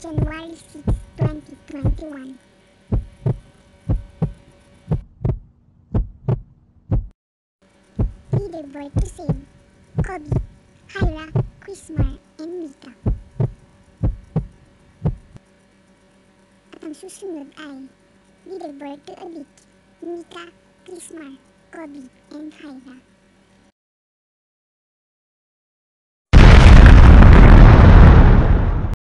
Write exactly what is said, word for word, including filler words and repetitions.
January sixth, twenty twenty-one. Leaderboard to save Kobe, Hyra, Chrismar, and Mika. At ang susunod ay leaderboard to evict Mika, Chrismar, Kobe, and Hyra.